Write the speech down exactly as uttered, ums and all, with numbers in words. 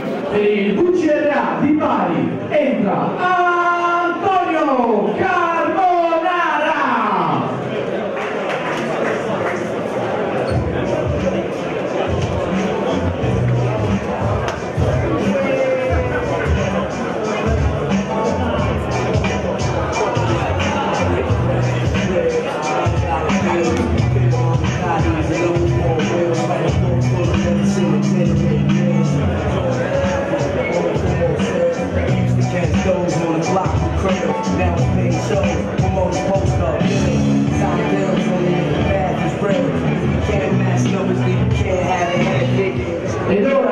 Per il V C R A di Bari entra Antonio Ca